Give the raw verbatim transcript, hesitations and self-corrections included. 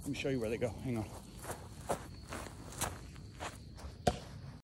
Let me show you where they go. Hang on.